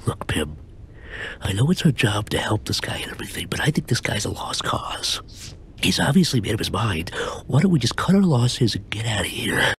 Look, Pim, I know it's our job to help this guy and everything, but I think this guy's a lost cause. He's obviously made up his mind. Why don't we just cut our losses and get out of here?